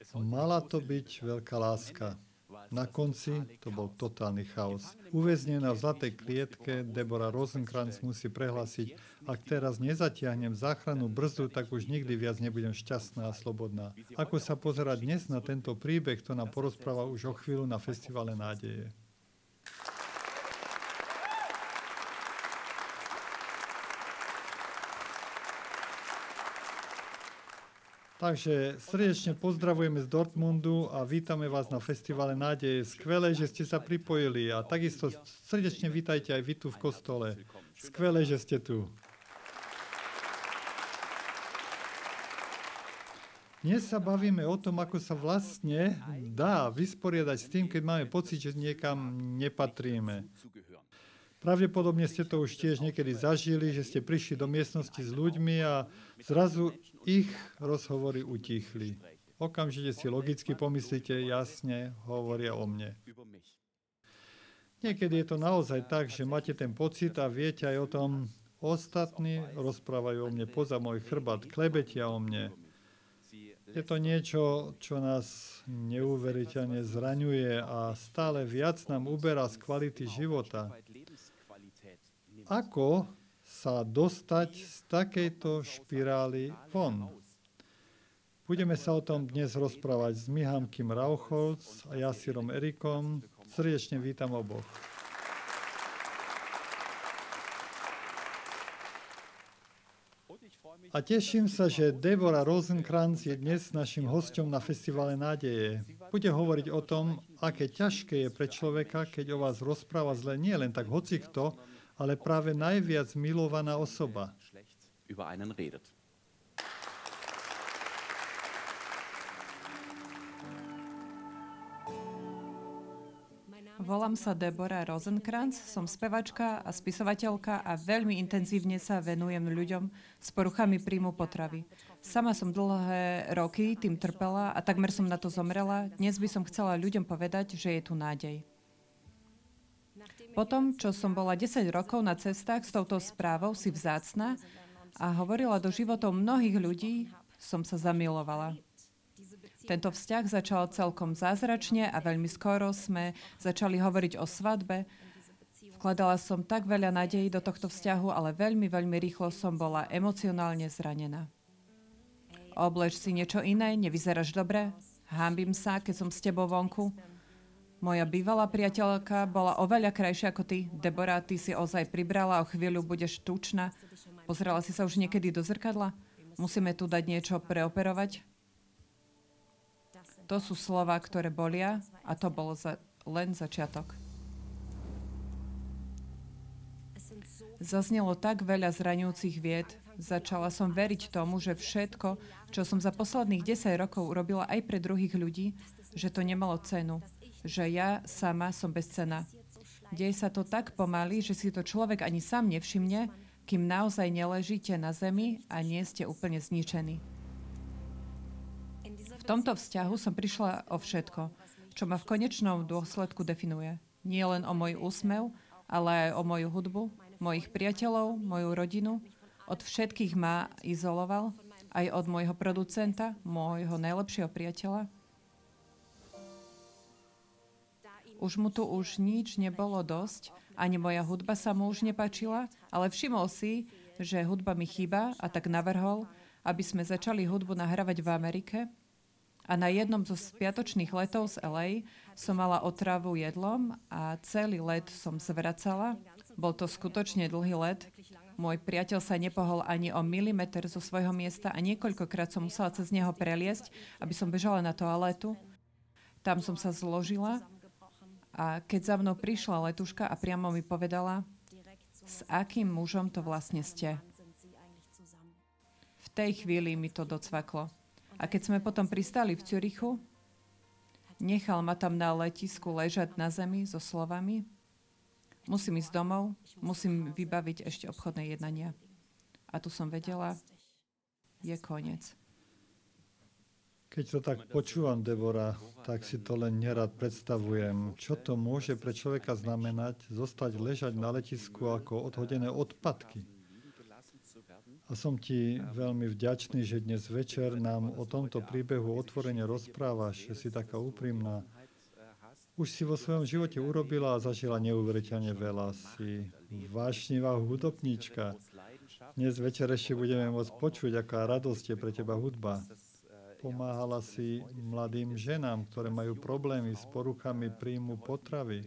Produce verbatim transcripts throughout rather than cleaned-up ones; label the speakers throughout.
Speaker 1: Mala to byť veľká láska. Na konci to bol totálny chaos. Uväznená v zlatej klietke, Deborah Rosenkrantz musí prehlásiť, ak teraz nezatiahnem záchrannú brzdu, tak už nikdy viac nebudem šťastná a slobodná. Ako sa pozerať dnes na tento príbeh, to nám porozpráva už o chvíľu na Festivale nádeje. Takže srdečne pozdravujeme z Dortmundu a vítame vás na Festivale nádeje. Skvelé, že ste sa pripojili a takisto srdečne vítajte aj vy tu v kostole. Skvelé, že ste tu. Dnes sa bavíme o tom, ako sa vlastne dá vysporiadať s tým, keď máme pocit, že niekam nepatríme. Pravdepodobne ste to už tiež niekedy zažili, že ste prišli do miestnosti s ľuďmi a zrazu ich rozhovory utichli. Okamžite si logicky pomyslíte, jasne, hovoria o mne. Niekedy je to naozaj tak, že máte ten pocit a viete aj o tom, ostatní rozprávajú o mne poza môj chrbát, klebetia o mne. Je to niečo, čo nás neuveriteľne zraňuje a stále viac nám uberá z kvality života. Ako sa dostať z takejto špirály von? Budeme sa o tom dnes rozprávať s Miham Kim Raucholz a Jasírom Erikom. Srdečne vítam oboch. A teším sa, že Deborah Rosenkrantz je dnes našim hosťom na Festivale nádeje. Bude hovoriť o tom, aké ťažké je pre človeka, keď o vás rozpráva zle nie len tak hocikto, ale práve najviac milovaná osoba.
Speaker 2: Volám sa Deborah Rosenkrantz, som spevačka a spisovateľka a veľmi intenzívne sa venujem ľuďom s poruchami príjmu potravy. Sama som dlhé roky tým trpela a takmer som na to zomrela. Dnes by som chcela ľuďom povedať, že je tu nádej. Potom, čo som bola desať rokov na cestách s touto správou si vzácna a hovorila do životov mnohých ľudí, som sa zamilovala. Tento vzťah začal celkom zázračne a veľmi skoro sme začali hovoriť o svadbe. Vkladala som tak veľa nádejí do tohto vzťahu, ale veľmi, veľmi rýchlo som bola emocionálne zranená. Obleč si niečo iné, nevyzeráš dobre, hanbím sa, keď som s tebou vonku. Moja bývalá priateľka bola oveľa krajšia ako ty. Deborah, ty si ozaj pribrala, o chvíľu budeš tučná. Pozrela si sa už niekedy do zrkadla? Musíme tu dať niečo preoperovať? To sú slová, ktoré bolia a to bol za, len začiatok. Zaznelo tak veľa zraňujúcich vied. Začala som veriť tomu, že všetko, čo som za posledných desať rokov urobila aj pre druhých ľudí, že to nemalo cenu. Že ja sama som bezcenná. Deje sa to tak pomaly, že si to človek ani sám nevšimne, kým naozaj neležíte na zemi a nie ste úplne zničení. V tomto vzťahu som prišla o všetko, čo ma v konečnom dôsledku definuje. Nie len o môj úsmev, ale aj o moju hudbu, mojich priateľov, moju rodinu. Od všetkých ma izoloval, aj od môjho producenta, môjho najlepšieho priateľa. Už mu tu už nič nebolo dosť, ani moja hudba sa mu už nepáčila, ale všimol si, že hudba mi chýba a tak navrhol, aby sme začali hudbu nahrávať v Amerike. A na jednom zo spiatočných letov z el ej som mala otravu jedlom a celý let som zvracala. Bol to skutočne dlhý let. Môj priateľ sa nepohol ani o milimeter zo svojho miesta a niekoľkokrát som musela cez neho preliesť, aby som bežala na toaletu. Tam som sa zložila a keď za mnou prišla letuška a priamo mi povedala, s akým mužom to vlastne ste. V tej chvíli mi to docvaklo. A keď sme potom pristali v Zürichu, nechal ma tam na letisku ležať na zemi so slovami: musím ísť domov, musím vybaviť ešte obchodné jednania. A tu som vedela, je koniec.
Speaker 1: Keď to tak počúvam, Deborah, tak si to len nerad predstavujem. Čo to môže pre človeka znamenať zostať ležať na letisku ako odhodené odpadky? A som ti veľmi vďačný, že dnes večer nám o tomto príbehu otvorene rozprávaš, že si taká úprimná. Už si vo svojom živote urobila a zažila neuveriteľne veľa. Si vášnivá hudobníčka. Dnes večer ešte budeme môcť počuť, aká radosť je pre teba hudba. Pomáhala si mladým ženám, ktoré majú problémy s poruchami príjmu potravy.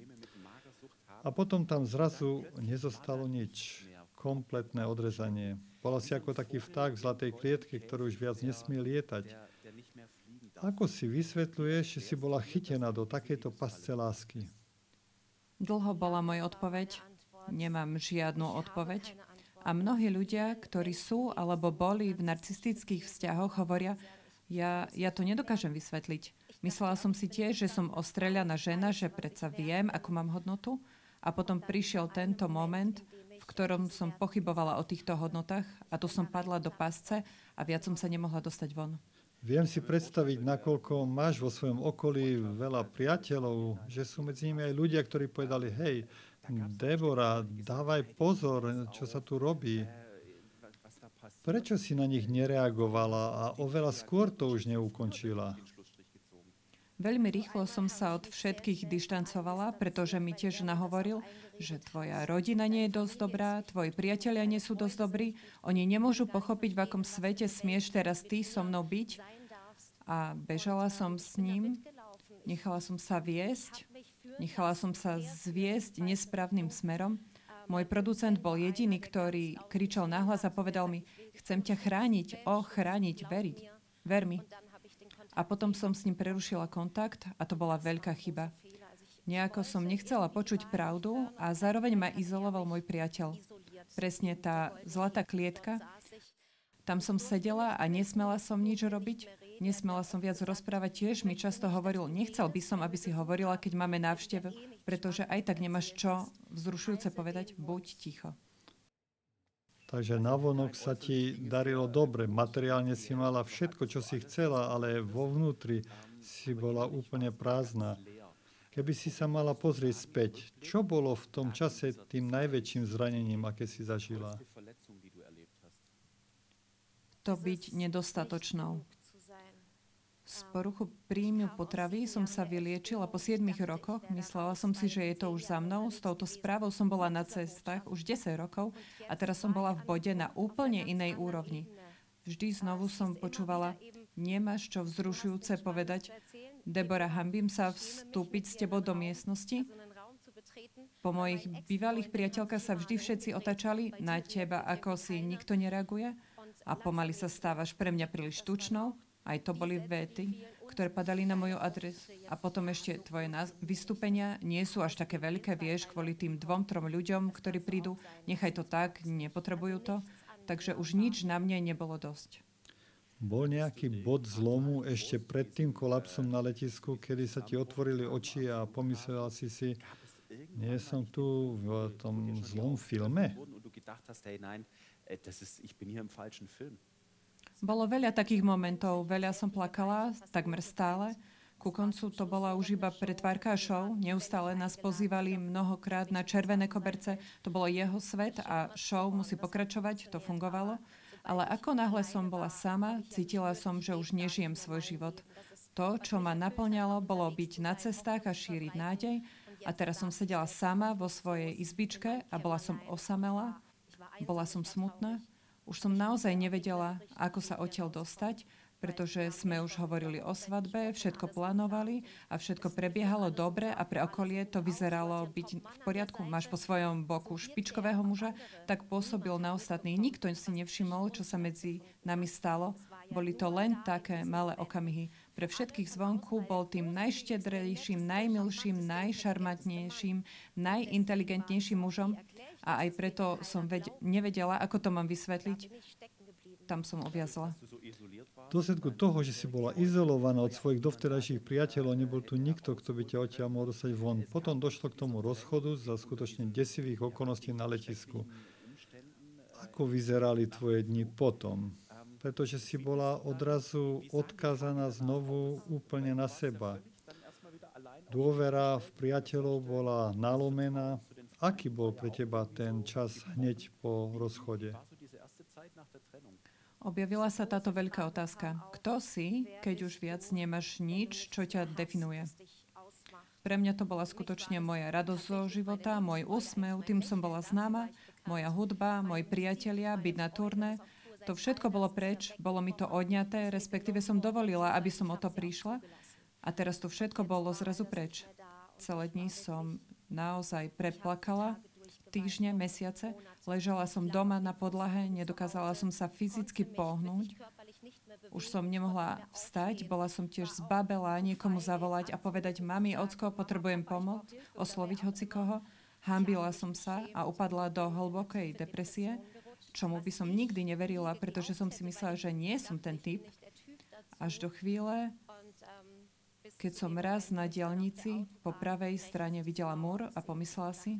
Speaker 1: A potom tam zrazu nezostalo nič. Kompletné odrezanie. Bola si ako taký vták v zlatej klietke, ktorý už viac nesmie lietať. Ako si vysvetľuješ, že si bola chytená do takejto pasce lásky?
Speaker 2: Dlho bola moja odpoveď. Nemám žiadnu odpoveď. A mnohí ľudia, ktorí sú alebo boli v narcistických vzťahoch, hovoria, ja, ja to nedokážem vysvetliť. Myslela som si tiež, že som ostreľaná žena, že predsa viem, akú mám hodnotu. A potom prišiel tento moment, v ktorom som pochybovala o týchto hodnotách a tu som padla do pasce a viac som sa nemohla dostať von.
Speaker 1: Viem si predstaviť, nakoľko máš vo svojom okolí veľa priateľov, že sú medzi nimi aj ľudia, ktorí povedali, hej, Debora, dávaj pozor, čo sa tu robí. Prečo si na nich nereagovala a oveľa skôr to už neukončila?
Speaker 2: Veľmi rýchlo som sa od všetkých dištancovala, pretože mi tiež nahovoril, že tvoja rodina nie je dosť dobrá, tvoji priatelia nie sú dosť dobrí, oni nemôžu pochopiť, v akom svete smieš teraz ty so mnou byť. A bežala som s ním, nechala som sa viesť, nechala som sa zviesť nesprávnym smerom. Môj producent bol jediný, ktorý kričal nahlas a povedal mi, chcem ťa chrániť, o, chrániť, veriť, ver mi. A potom som s ním prerušila kontakt a to bola veľká chyba. Nejako som nechcela počuť pravdu a zároveň ma izoloval môj priateľ. Presne tá zlatá klietka. Tam som sedela a nesmela som nič robiť. Nesmela som viac rozprávať. Tiež mi často hovoril, nechcel by som, aby si hovorila, keď máme návštevu, pretože aj tak nemáš čo vzrušujúce povedať. Buď ticho.
Speaker 1: Takže navonok sa ti darilo dobre. Materiálne si mala všetko, čo si chcela, ale vo vnútri si bola úplne prázdna. Keby si sa mala pozrieť späť, čo bolo v tom čase tým najväčším zranením, aké si zažila?
Speaker 2: To byť nedostatočnou. Z poruchu príjmu potravy som sa vyliečila po siedmich rokoch. Myslela som si, že je to už za mnou. S touto správou som bola na cestách už desať rokov a teraz som bola v bode na úplne inej úrovni. Vždy znovu som počúvala, nemáš čo vzrušujúce povedať. Debora, hanbím sa vstúpiť s tebou do miestnosti. Po mojich bývalých priateľkách sa vždy všetci otačali na teba, ako si nikto nereaguje a pomaly sa stávaš pre mňa príliš tučnou. Aj to boli vety, ktoré padali na moju adresu. A potom ešte tvoje vystúpenia nie sú až také veľké, vieš, kvôli tým dvom, trom ľuďom, ktorí prídu. Nechaj to tak, nepotrebujú to. Takže už nič na mne nebolo dosť.
Speaker 1: Bol nejaký bod zlomu ešte pred tým kolapsom na letisku, kedy sa ti otvorili oči a pomyslela si si, nie som tu v tom zlom filme?
Speaker 2: Bolo veľa takých momentov, veľa som plakala, takmer stále. Ku koncu to bola už iba pretvárka show, neustále nás pozývali mnohokrát na červené koberce, to bolo jeho svet a show musí pokračovať, to fungovalo. Ale ako náhle som bola sama, cítila som, že už nežijem svoj život. To, čo ma naplňalo, bolo byť na cestách a šíriť nádej. A teraz som sedela sama vo svojej izbičke a bola som osamelá, bola som smutná. Už som naozaj nevedela, ako sa odtiaľ dostať, pretože sme už hovorili o svadbe, všetko plánovali a všetko prebiehalo dobre a pre okolie to vyzeralo byť v poriadku. Máš po svojom boku špičkového muža, tak pôsobil na ostatných. Nikto si nevšimol, čo sa medzi nami stalo. Boli to len také malé okamihy. Pre všetkých zvonku bol tým najštedrejším, najmilším, najšarmantnejším, najinteligentnejším mužom a aj preto som ved- nevedela, ako to mám vysvetliť. Tam som uviazla.
Speaker 1: V dôsledku toho, že si bola izolovaná od svojich dovtedajších priateľov, nebol tu nikto, kto by ťa odtiaľ mohol dostať von. Potom došlo k tomu rozchodu za skutočne desivých okolností na letisku. Ako vyzerali tvoje dni potom? Pretože si bola odrazu odkázaná znovu úplne na seba. Dôvera v priateľov bola nalomená. Aký bol pre teba ten čas hneď po rozchode?
Speaker 2: Objavila sa táto veľká otázka. Kto si, keď už viac nemáš nič, čo ťa definuje? Pre mňa to bola skutočne moja radosť zo života, môj úsmev, tým som bola známa, moja hudba, moji priatelia, byť na turné. To všetko bolo preč, bolo mi to odňaté, respektíve som dovolila, aby som o to prišla. A teraz to všetko bolo zrazu preč. Celé dni som naozaj preplakala, týždne, mesiace. Ležala som doma na podlahe, nedokázala som sa fyzicky pohnúť. Už som nemohla vstať, bola som tiež zbabelá niekomu zavolať a povedať, mami, ocko, potrebujem pomoc, osloviť hocikoho. Hanbila som sa a upadla do hlbokej depresie, čomu by som nikdy neverila, pretože som si myslela, že nie som ten typ. Až do chvíle, keď som raz na diaľnici po pravej strane videla múr a pomyslela si,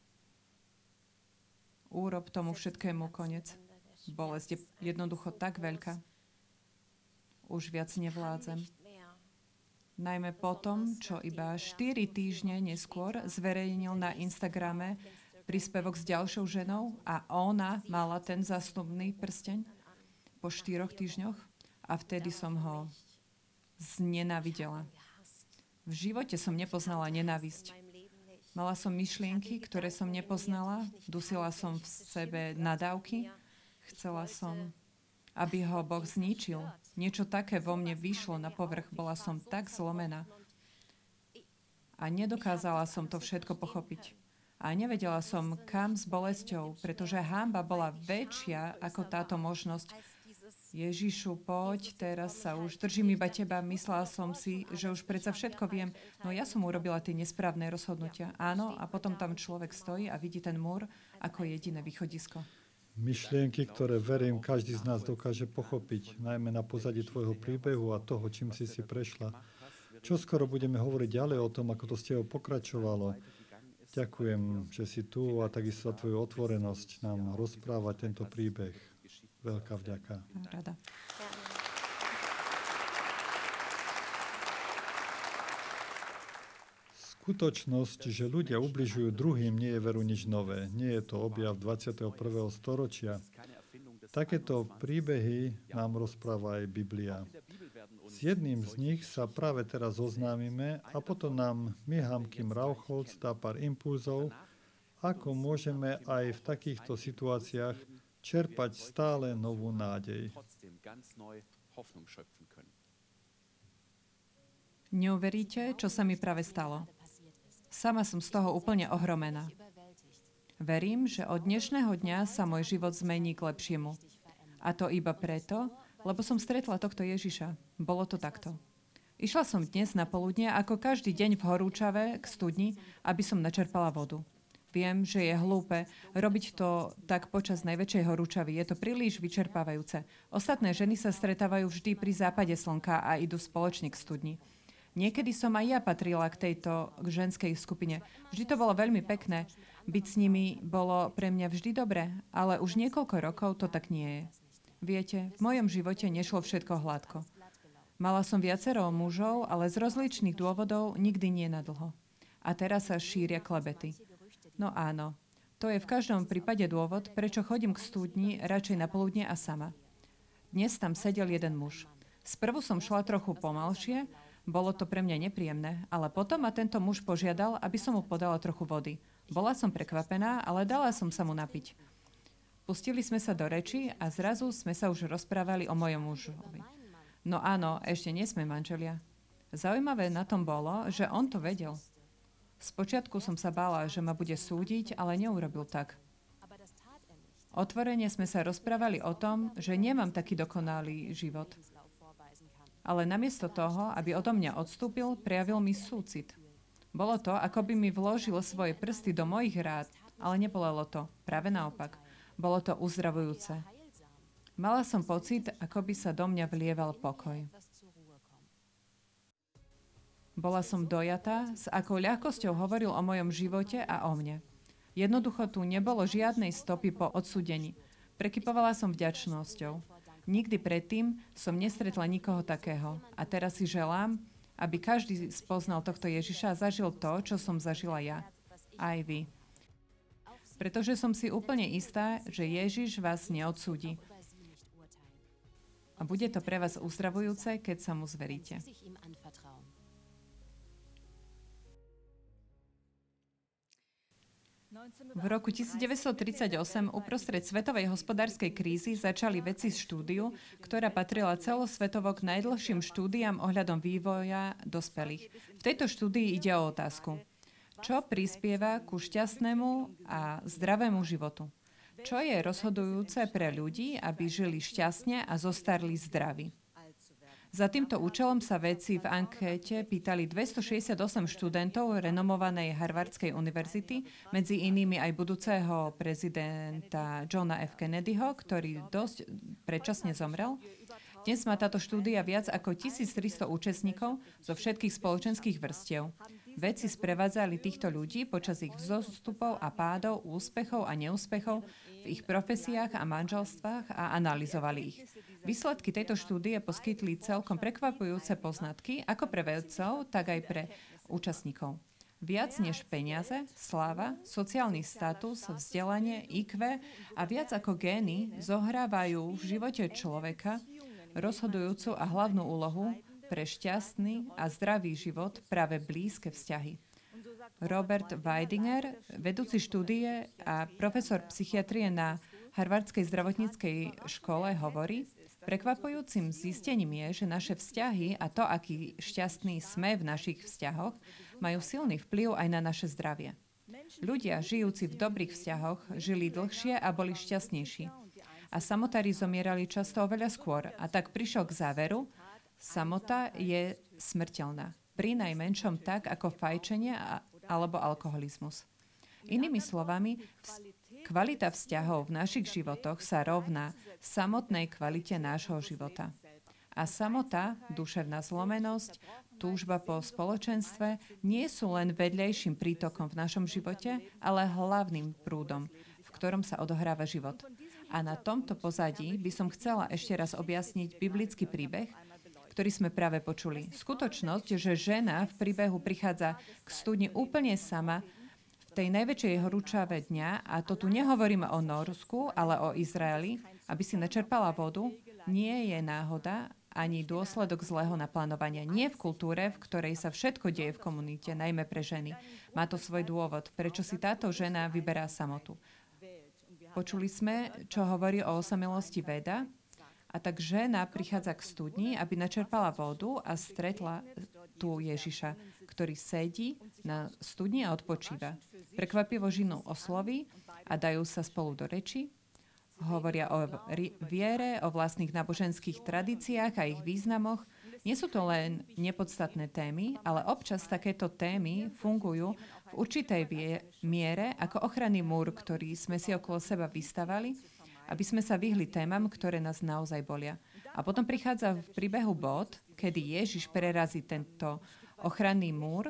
Speaker 2: urob tomu všetkému koniec. Bolesť je jednoducho tak veľká. Už viac nevládzem. Najmä potom, čo iba štyri týždne neskôr zverejnil na Instagrame príspevok s ďalšou ženou a ona mala ten zasnubný prsteň po štyroch týždňoch a vtedy som ho znenávidela. V živote som nepoznala nenávisť. Mala som myšlienky, ktoré som nepoznala, dusila som v sebe nadávky, chcela som, aby ho Boh zničil. Niečo také vo mne vyšlo na povrch, bola som tak zlomená. A nedokázala som to všetko pochopiť. A nevedela som, kam s bolesťou, pretože hanba bola väčšia ako táto možnosť. Ježišu, poď, teraz sa už držím iba teba. Myslela som si, že už predsa všetko viem. No ja som urobila tie nesprávne rozhodnutia. Áno, a potom tam človek stojí a vidí ten múr ako jediné východisko.
Speaker 1: Myšlienky, ktoré verím, každý z nás dokáže pochopiť, najmä na pozadí tvojho príbehu a toho, čím si si prešla. Čo skoro budeme hovoriť ďalej o tom, ako to s tebou pokračovalo. Ďakujem, že si tu a takisto za tvoju otvorenosť nám rozprávať tento príbeh. Veľká vďaka.
Speaker 2: Rada.
Speaker 1: Skutočnosť, že ľudia ubližujú druhým, nie je veru nič nové. Nie je to objav dvadsiateho prvého storočia. Takéto príbehy nám rozpráva aj Biblia. S jedným z nich sa práve teraz zoznámime a potom nám Miham Kim Raucholz dá pár impulzov, ako môžeme aj v takýchto situáciách čerpať stále novú nádej.
Speaker 2: Neuveríte, čo sa mi práve stalo. Sama som z toho úplne ohromená. Verím, že od dnešného dňa sa môj život zmení k lepšiemu. A to iba preto, lebo som stretla tohto Ježiša. Bolo to takto. Išla som dnes na poludne ako každý deň v horúčave k studni, aby som načerpala vodu. Viem, že je hlúpe robiť to tak počas najväčšej horúčavy. Je to príliš vyčerpávajúce. Ostatné ženy sa stretávajú vždy pri západe slnka a idú spoločne k studni. Niekedy som aj ja patrila k tejto k ženskej skupine. Vždy to bolo veľmi pekné. Byť s nimi bolo pre mňa vždy dobré, ale už niekoľko rokov to tak nie je. Viete, v mojom živote nešlo všetko hladko. Mala som viacero mužov, ale z rozličných dôvodov nikdy nie na dlho. A teraz sa šíria klebety. No áno, to je v každom prípade dôvod, prečo chodím k studni radšej na poludne a sama. Dnes tam sedel jeden muž. Sprvu som šla trochu pomalšie, bolo to pre mňa nepríjemné, ale potom ma tento muž požiadal, aby som mu podala trochu vody. Bola som prekvapená, ale dala som sa mu napiť. Pustili sme sa do reči a zrazu sme sa už rozprávali o mojom mužovi. No áno, ešte nie sme manželia. Zaujímavé na tom bolo, že on to vedel. Spočiatku som sa bála, že ma bude súdiť, ale neurobil tak. Otvorene sme sa rozprávali o tom, že nemám taký dokonalý život. Ale namiesto toho, aby odo mňa odstúpil, prejavil mi súcit. Bolo to, ako by mi vložil svoje prsty do mojich rád, ale nebolelo to. Práve naopak. Bolo to uzdravujúce. Mala som pocit, ako by sa do mňa vlieval pokoj. Bola som dojatá, s akou ľahkosťou hovoril o mojom živote a o mne. Jednoducho tu nebolo žiadnej stopy po odsúdení. Prekypovala som vďačnosťou. Nikdy predtým som nestretla nikoho takého. A teraz si želám, aby každý spoznal tohto Ježiša a zažil to, čo som zažila ja. Aj vy. Pretože som si úplne istá, že Ježiš vás neodsúdi. A bude to pre vás uzdravujúce, keď sa mu zveríte. V roku devätnásťtridsaťosem uprostred svetovej hospodárskej krízy začali vedci štúdiu, ktorá patrila celosvetovo k najdlhším štúdiám ohľadom vývoja dospelých. V tejto štúdii ide o otázku, čo prispieva ku šťastnému a zdravému životu. Čo je rozhodujúce pre ľudí, aby žili šťastne a zostarli zdraví. Za týmto účelom sa vedci v ankete pýtali dvestošesťdesiatosem študentov renomovanej Harvardskej univerzity, medzi inými aj budúceho prezidenta Johna F. Kennedyho, ktorý dosť predčasne zomrel. Dnes má táto štúdia viac ako tisíctristo účastníkov zo všetkých spoločenských vrstiev. Vedci sprevádzali týchto ľudí počas ich vzostupov a pádov, úspechov a neúspechov v ich profesiách a manželstvách a analyzovali ich. Výsledky tejto štúdie poskytli celkom prekvapujúce poznatky ako pre vedcov, tak aj pre účastníkov. Viac než peniaze, sláva, sociálny status, vzdelanie, í kvé a viac ako gény zohrávajú v živote človeka rozhodujúcu a hlavnú úlohu pre šťastný a zdravý život práve blízke vzťahy. Robert Weidinger, vedúci štúdie a profesor psychiatrie na Harvardskej zdravotníckej škole, hovorí, prekvapujúcim zistením je, že naše vzťahy a to, aký šťastní sme v našich vzťahoch, majú silný vplyv aj na naše zdravie. Ľudia, žijúci v dobrých vzťahoch, žili dlhšie a boli šťastnejší. A samotári zomierali často oveľa skôr. A tak prišiel k záveru, samota je smrteľná. Pri najmenšom tak, ako fajčenie a, alebo alkoholizmus. Inými slovami, kvalita vzťahov v našich životoch sa rovná samotnej kvalite nášho života. A samota, duševná zlomenosť, túžba po spoločenstve nie sú len vedľajším prítokom v našom živote, ale hlavným prúdom, v ktorom sa odohráva život. A na tomto pozadí by som chcela ešte raz objasniť biblický príbeh, ktorý sme práve počuli. Skutočnosť, že žena v príbehu prichádza k studni úplne sama v tej najväčšej horúčave dňa, a to tu nehovoríme o Norsku, ale o Izraeli, aby si načerpala vodu, nie je náhoda ani dôsledok zlého naplánovania. Nie v kultúre, v ktorej sa všetko deje v komunite, najmä pre ženy. Má to svoj dôvod, prečo si táto žena vyberá samotu. Počuli sme, čo hovorí o osamelosti Veda, a tak žena prichádza k studni, aby načerpala vodu a stretla tu Ježiša, ktorý sedí na studni a odpočíva. Prekvapivo ženu osloví a dajú sa spolu do reči. Hovoria o viere, o vlastných náboženských tradíciách a ich významoch. Nie sú to len nepodstatné témy, ale občas takéto témy fungujú v určitej vie- miere ako ochranný múr, ktorý sme si okolo seba vystavali, aby sme sa vyhli témam, ktoré nás naozaj bolia. A potom prichádza v príbehu bod, kedy Ježiš prerazí tento ochranný múr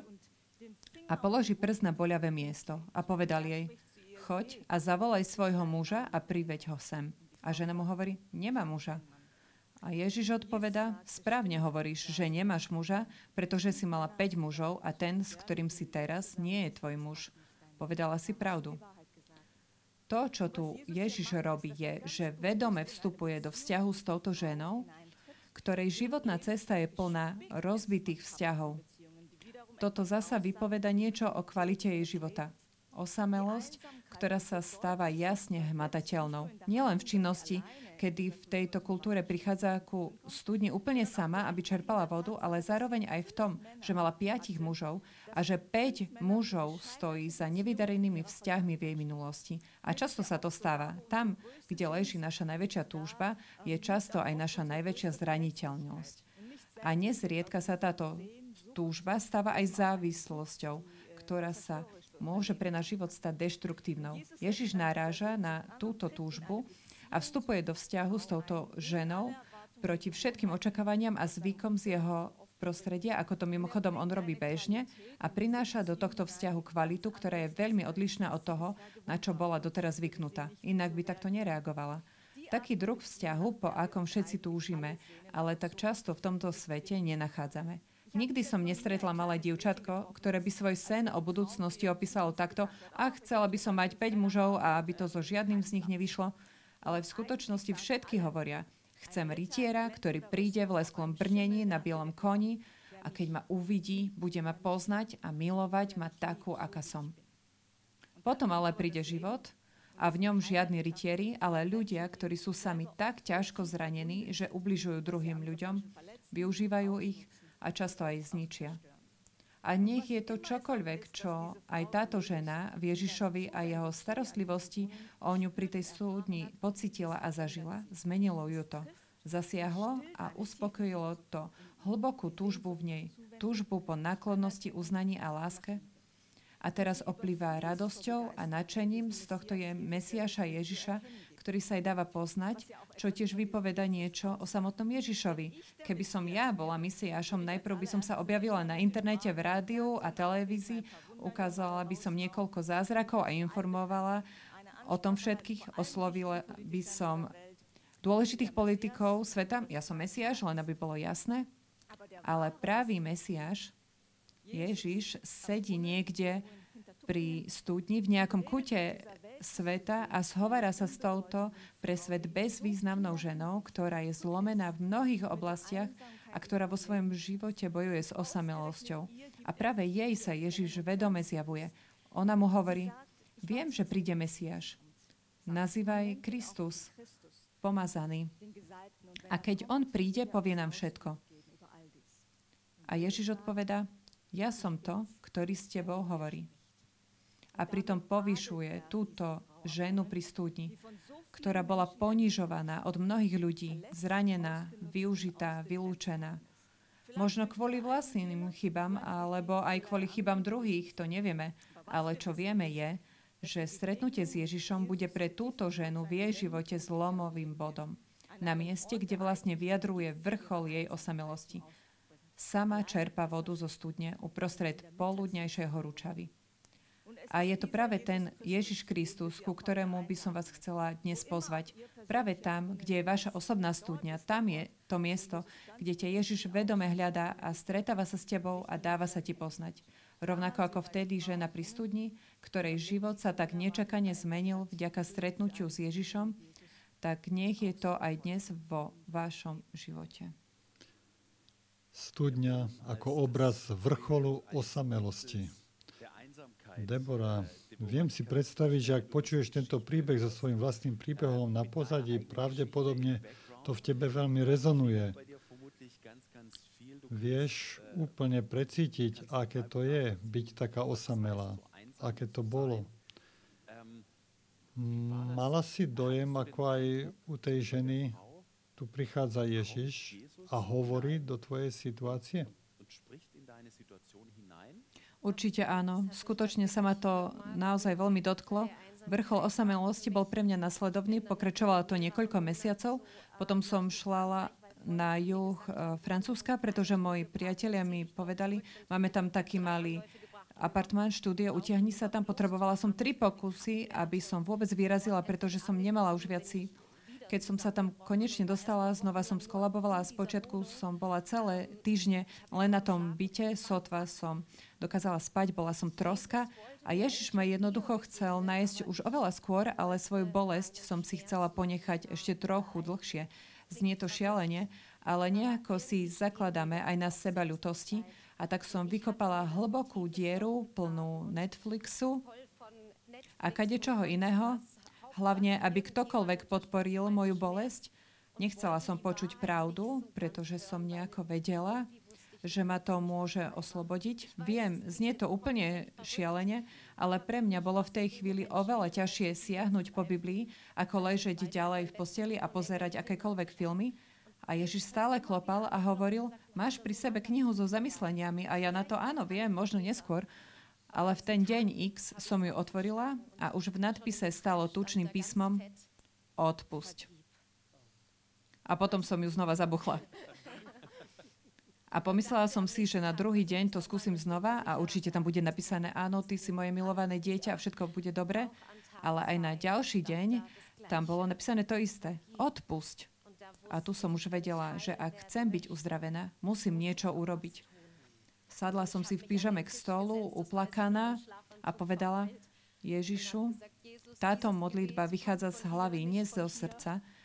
Speaker 2: a položí prst na boľavé miesto a povedal jej, choď a zavolaj svojho muža a priveď ho sem. A žena mu hovorí, nemá muža. A Ježiš odpovedá, správne hovoríš, že nemáš muža, pretože si mala päť mužov a ten, s ktorým si teraz, nie je tvoj muž. Povedala si pravdu. To, čo tu Ježiš robí, je, že vedome vstupuje do vzťahu s touto ženou, ktorej životná cesta je plná rozbitých vzťahov. Toto zasa vypoveda niečo o kvalite jej života. Osamelosť, ktorá sa stáva jasne hmatateľnou. Nielen v činnosti, kedy v tejto kultúre prichádza ku studni úplne sama, aby čerpala vodu, ale zároveň aj v tom, že mala piatich mužov a že päť mužov stojí za nevydarenými vzťahmi v jej minulosti. A často sa to stáva. Tam, kde leží naša najväčšia túžba, je často aj naša najväčšia zraniteľnosť. A nezriedka sa táto túžba stáva aj závislosťou, ktorá sa môže pre náš život stať deštruktívnou. Ježiš naráža na túto túžbu a vstupuje do vzťahu s touto ženou proti všetkým očakávaniam a zvykom z jeho prostredia, ako to mimochodom on robí bežne, a prináša do tohto vzťahu kvalitu, ktorá je veľmi odlišná od toho, na čo bola doteraz zvyknutá. Inak by takto nereagovala. Taký druh vzťahu, po akom všetci túžime, ale tak často v tomto svete nenachádzame. Nikdy som nestretla malé dievčatko, ktoré by svoj sen o budúcnosti opísalo takto, a chcela by som mať päť mužov a aby to so žiadnym z nich nevyšlo. Ale v skutočnosti všetky hovoria, Chcem rytiera, ktorý príde v lesklom brnení na bielom koni a keď ma uvidí, bude ma poznať a milovať ma takú, aká som. Potom ale príde život a v ňom žiadni rytieri, ale ľudia, ktorí sú sami tak ťažko zranení, že ubližujú druhým ľuďom, využívajú ich a často aj zničia. A nech je to čokoľvek, čo aj táto žena v Ježišovi a jeho starostlivosti o ňu pri tej súdni pocítila a zažila, zmenilo ju to. Zasiahlo a uspokojilo to hlbokú túžbu v nej, túžbu po náklonnosti, uznaní a láske. A teraz oplýva radosťou a nadšením z tohto je Mesiáša Ježiša, ktorý sa jej dáva poznať, čo tiež vypoveda niečo o samotnom Ježišovi. Keby som ja bola Mesiášom, najprv by som sa objavila na internete, v rádiu a televízii, ukázala by som niekoľko zázrakov a informovala o tom všetkých, oslovila by som dôležitých politikov sveta. Ja som Mesiáš, len aby bolo jasné. Ale pravý Mesiáš, Ježiš, sedí niekde pri studni v nejakom kúte sveta a zhovára sa s touto pre svet bezvýznamnou ženou, ktorá je zlomená v mnohých oblastiach a ktorá vo svojom živote bojuje s osamelosťou. A práve jej sa Ježiš vedome zjavuje. Ona mu hovorí, viem, že príde Mesiáš. Nazývaj Kristus, pomazaný. A keď on príde, povie nám všetko. A Ježiš odpovedá, ja som to, ktorý s tebou hovorí. A pritom povyšuje túto ženu pri studni, ktorá bola ponižovaná od mnohých ľudí, zranená, využitá, vylúčená. Možno kvôli vlastným chybám, alebo aj kvôli chybám druhých, to nevieme. Ale čo vieme je, že stretnutie s Ježišom bude pre túto ženu v jej živote zlomovým bodom. Na mieste, kde vlastne vyjadruje vrchol jej osamelosti. Sama čerpa vodu zo studne uprostred poludňajšej horúčavy. A je to práve ten Ježiš Kristus, ku ktorému by som vás chcela dnes pozvať. Práve tam, kde je vaša osobná studňa, tam je to miesto, kde ťa Ježiš vedome hľadá a stretáva sa s tebou a dáva sa ti poznať. Rovnako ako vtedy žena pri studni, ktorej život sa tak nečakane zmenil vďaka stretnutiu s Ježišom, tak nech je to aj dnes vo vašom živote.
Speaker 1: Studňa ako obraz vrcholu osamelosti. Debora, viem si predstaviť, že ak počuješ tento príbeh so svojím vlastným príbehom na pozadí, pravdepodobne to v tebe veľmi rezonuje. Vieš úplne precítiť, aké to je byť taká osamelá. Aké to bolo. Mala si dojem, ako aj u tej ženy, tu prichádza Ježiš a hovorí do tvojej situácie?
Speaker 2: Určite áno. Skutočne sa ma to naozaj veľmi dotklo. Vrchol osamelosti bol pre mňa nasledovný. Pokračovalo to niekoľko mesiacov. Potom som šla na juh e, Francúzska, pretože moji priatelia mi povedali, máme tam taký malý apartmán, štúdio, utiahni sa tam. Potrebovala som tri pokusy, aby som vôbec vyrazila, pretože som nemala už viac síl. Keď som sa tam konečne dostala, znova som skolabovala a spočiatku som bola celé týždne len na tom byte, sotva som dokázala spať, bola som troska a Ježiš ma jednoducho chcel nájsť už oveľa skôr, ale svoju bolesť som si chcela ponechať ešte trochu dlhšie. Znie to šialene, ale nejako si zakladáme aj na seba ľutosti a tak som vykopala hlbokú dieru plnú Netflixu a kadečoho iného, hlavne, aby ktokoľvek podporil moju bolesť. Nechcela som počuť pravdu, pretože som nejako vedela, že ma to môže oslobodiť. Viem, znie to úplne šialene, ale pre mňa bolo v tej chvíli oveľa ťažšie siahnuť po Biblii, ako ležeť ďalej v posteli a pozerať akékoľvek filmy. A Ježiš stále klopal a hovoril, máš pri sebe knihu so zamysleniami a ja na to áno, viem, možno neskôr. Ale v ten deň X som ju otvorila a už v nadpise stalo tučným písmom odpusť. A potom som ju znova zabuchla. A pomyslela som si, že na druhý deň to skúsim znova a určite tam bude napísané áno, ty si moje milované dieťa a všetko bude dobre. Ale aj na ďalší deň tam bolo napísané to isté. Odpusť. A tu som už vedela, že ak chcem byť uzdravená, musím niečo urobiť. Sadla som si v pyžame k stolu, uplakaná a povedala, Ježišu, táto modlitba vychádza z hlavy, nie zo srdca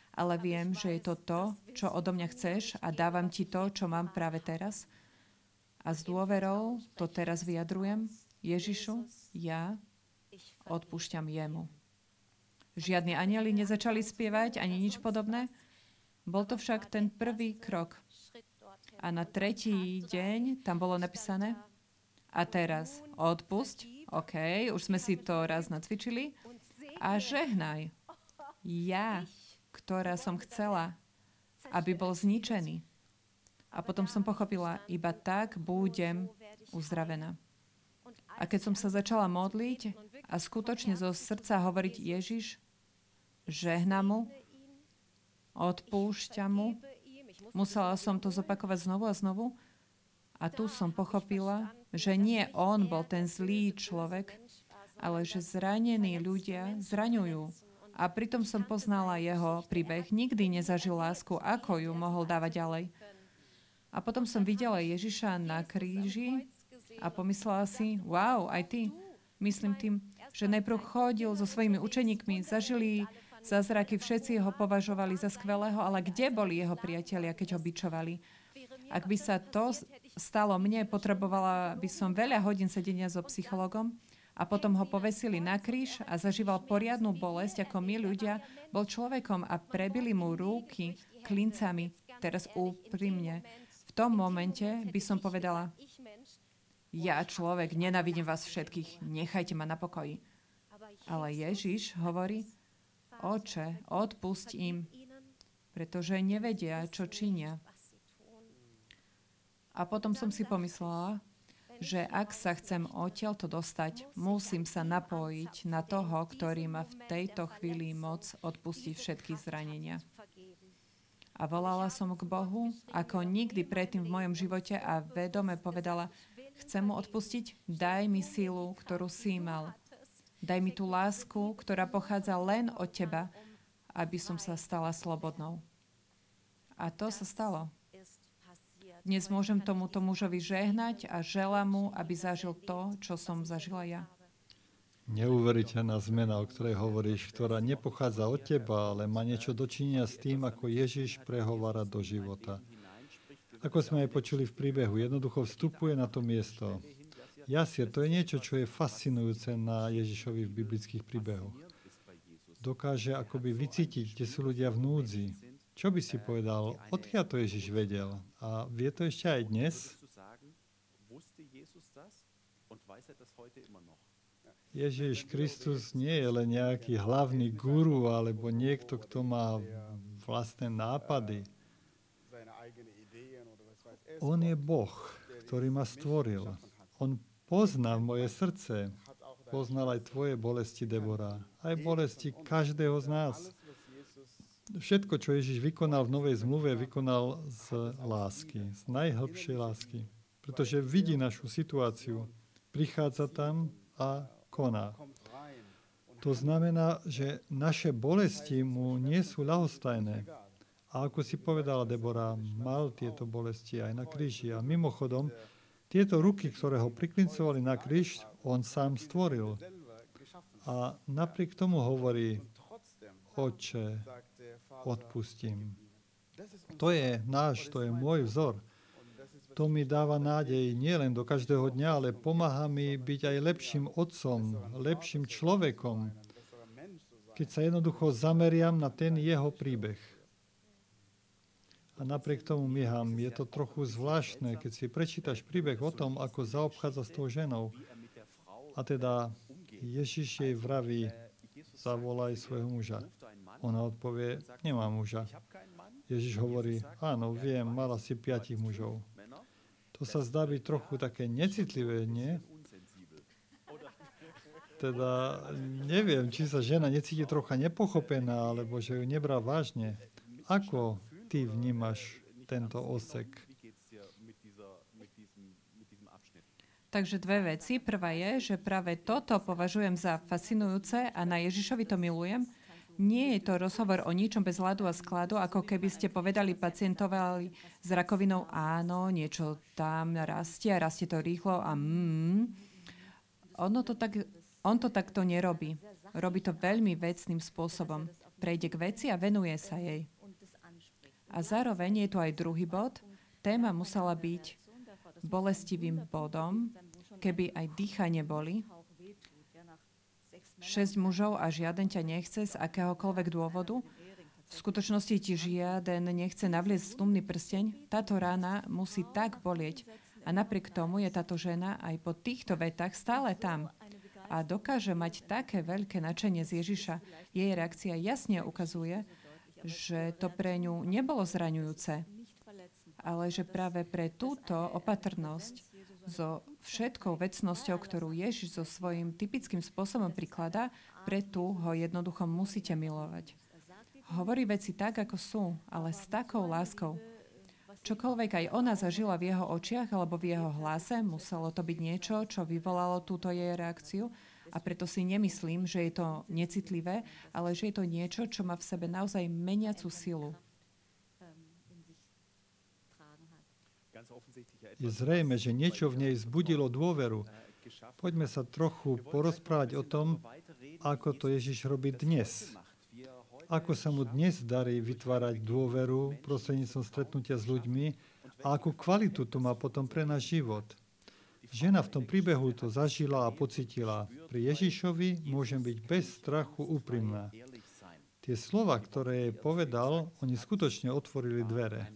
Speaker 2: ale viem, že je to to, čo odo mňa chceš a dávam ti to, čo mám práve teraz. A s dôverou to teraz vyjadrujem. Ježišu, ja odpúšťam jemu. Žiadni anjeli nezačali spievať, ani nič podobné. Bol to však ten prvý krok. A na tretí deň tam bolo napísané, a teraz odpusť, OK, už sme si to raz nacvičili, a žehnaj. Ja, ktorá som chcela, aby bol zničený. A potom som pochopila, iba tak budem uzdravená. A keď som sa začala modliť a skutočne zo srdca hovoriť Ježiš, žehnám mu, odpúšťam mu, musela som to zopakovať znovu a znovu. A tu som pochopila, že nie on bol ten zlý človek, ale že zranení ľudia zraňujú. A pritom som poznala jeho príbeh. Nikdy nezažil lásku, ako ju mohol dávať ďalej. A potom som videla Ježiša na kríži a pomyslela si, wow, aj ty. Myslím tým, že najprv chodil so svojimi učeníkmi, zažili zázraky, všetci ho považovali za skvelého, ale kde boli jeho priatelia, keď ho bičovali? Ak by sa to stalo mne, potrebovala by som veľa hodín sedenia so psychologom a potom ho povesili na kríž a zažíval poriadnu bolesť, ako my ľudia, bol človekom a prebili mu ruky klincami. Teraz úprimne. V tom momente by som povedala, ja človek, nenávidím vás všetkých, nechajte ma na pokoji. Ale Ježiš hovorí, Oče, odpusť im, pretože nevedia, čo činia. A potom som si pomyslela, že ak sa chcem odtiaľto dostať, musím sa napojiť na toho, ktorý má v tejto chvíli moc odpustiť všetky zranenia. A volala som k Bohu, ako nikdy predtým v mojom živote a vedome povedala, chcem mu odpustiť, daj mi sílu, ktorú si mal. Daj mi tú lásku, ktorá pochádza len od teba, aby som sa stala slobodnou. A to sa stalo. Dnes môžem tomuto mužovi žehnať a želám mu, aby zažil to, čo som zažila ja.
Speaker 1: Neuveriteľná zmena, o ktorej hovoríš, ktorá nepochádza od teba, ale má niečo dočinenia s tým, ako Ježiš prehovára do života. Ako sme aj počuli v príbehu, jednoducho vstupuje na to miesto. Jasier, to je niečo, čo je fascinujúce na Ježišovi v biblických príbehoch. Dokáže akoby vycítiť, kde sú ľudia v núdzi. Čo by si povedal, odkiaľ to Ježiš vedel? A vie to ešte aj dnes? Ježiš Kristus nie je len nejaký hlavný guru alebo niekto, kto má vlastné nápady. On je Boh, ktorý ma stvoril. On pozná moje srdce. Poznal aj tvoje bolesti, Debora. Aj bolesti každého z nás. Všetko, čo Ježiš vykonal v Novej zmluve, vykonal z lásky, z najhlbšej lásky. Pretože vidí našu situáciu, prichádza tam a koná. To znamená, že naše bolesti mu nie sú ľahostajné. A ako si povedala Debora, mal tieto bolesti aj na kríži. A mimochodom, tieto ruky, ktoré ho priklincovali na kríž, on sám stvoril. A napriek tomu hovorí, Oče, odpustím. To je náš, to je môj vzor. To mi dáva nádej nielen do každého dňa, ale pomáha mi byť aj lepším otcom, lepším človekom, keď sa jednoducho zameriam na ten jeho príbeh. A napriek tomu myham, je to trochu zvláštne, keď si prečítaš príbeh o tom, ako zaobchádza s tou ženou. A teda Ježiš jej vraví, zavolaj svojho muža. Ona odpovie, nemám muža. Ježiš hovorí, áno, viem, mala si piatich mužov. To sa zdá byť trochu také necitlivé, nie? Teda neviem, či sa žena necíti trocha nepochopená, alebo že ju nebrá vážne. Ako ty vnímaš tento odsek?
Speaker 2: Takže dve veci. Prvá je, že práve toto považujem za fascinujúce a na Ježišovi to milujem. Nie je to rozhovor o ničom bez ľadu a skladu, ako keby ste povedali pacientovi s rakovinou, áno, niečo tam rastie a rastie to rýchlo a mm. Ono to tak, on to takto nerobí. Robí to veľmi vecným spôsobom. Prejde k veci a venuje sa jej. A zároveň je tu aj druhý bod. Téma musela byť bolestivým bodom, keby aj dýchanie boli. Šesť mužov a žiaden ťa nechce z akéhokoľvek dôvodu. V skutočnosti ti žiaden nechce navliecť snubný prsteň. Táto rána musí tak bolieť. A napriek tomu je táto žena aj po týchto vetách stále tam. A dokáže mať také veľké nadšenie z Ježiša. Jej reakcia jasne ukazuje, že to pre ňu nebolo zraňujúce, ale že práve pre túto opatrnosť so všetkou vecnosťou, ktorú Ježiš so svojím typickým spôsobom prikladá, pre tú ho jednoducho musíte milovať. Hovorí veci tak, ako sú, ale s takou láskou. Čokoľvek aj ona zažila v jeho očiach alebo v jeho hlase, muselo to byť niečo, čo vyvolalo túto jej reakciu. A preto si nemyslím, že je to necitlivé, ale že je to niečo, čo má v sebe naozaj meniacu silu.
Speaker 1: Je zrejme, že niečo v nej vzbudilo dôveru. Poďme sa trochu porozprávať o tom, ako to Ježiš robí dnes. Ako sa mu dnes darí vytvárať dôveru prostredníctvom stretnutia s ľuďmi a akú kvalitu to má potom pre náš život. Žena v tom príbehu to zažila a pocítila. Pri Ježišovi môžem byť bez strachu úprimná. Tie slova, ktoré jej povedal, oni skutočne otvorili dvere.